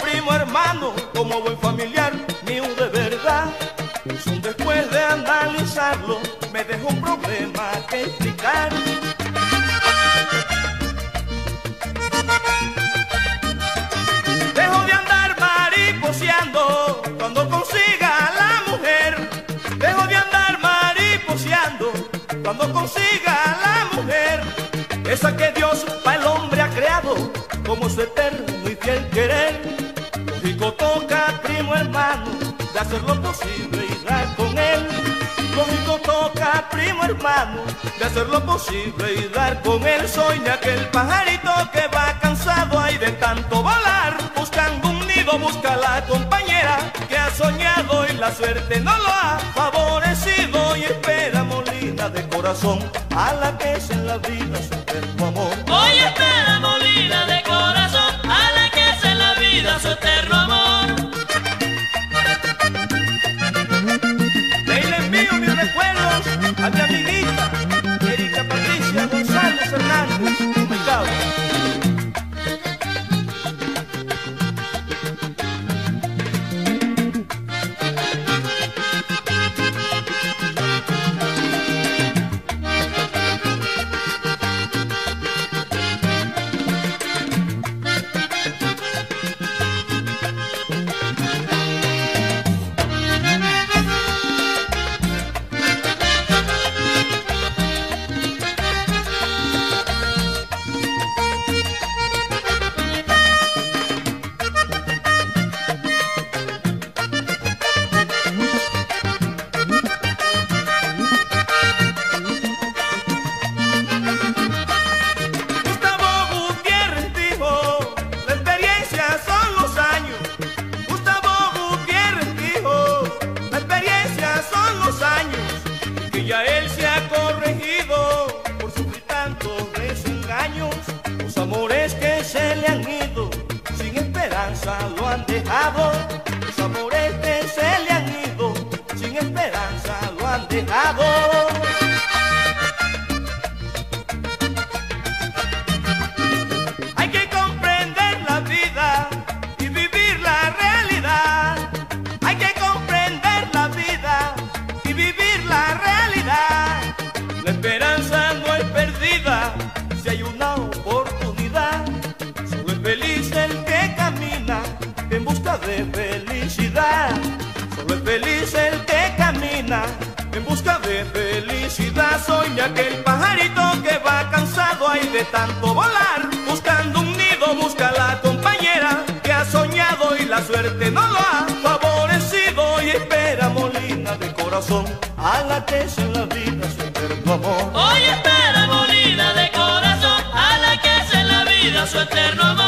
primo, hermano, como buen familiar mío de verdad. Después de analizarlo, me dejó un problema que explicar. Dejo de andar mariposeando cuando consiga la mujer. Dejo de andar mariposeando cuando consiga la mujer. Esa que Dios para el hombre ha creado como su eterno y fiel querer. Lógico toca, primo hermano, de hacer lo posible y dar con él. Lógico toca, primo hermano, de hacer lo posible y dar con él. Soy de aquel pajarito que va cansado ahí de tanto volar, buscando un nido, busca la compañera que ha soñado y la suerte no lo ha favorecido. Y espera Molina de corazón a la que es en la vida su eterno amor. Hoy espera Molina de corazón a la que es en la vida su eterno amor. A mi amiguita Erika Patricia González Hernández, Mercado. Ya él se ha corregido por sufrir tantos desengaños. Los amores que se le han ido sin esperanza lo han dejado. Los amores que se le han ido sin esperanza lo han dejado. Hay que comprender la vida y vivir la realidad. Hay que comprender la vida y vivir la realidad. La esperanza no es perdida si hay una oportunidad. Solo es feliz el que camina en busca de felicidad. Solo es feliz el que camina en busca de felicidad. Soy de aquel pajarito que va cansado ahí de tanto volar, buscando un nido, busca la compañera que ha soñado y la suerte no lo ha favorecido. Y espera Molina de corazón a la que es en la vida su eterno amor. Hoy espera Molina de corazón a la que es en la vida su eterno amor.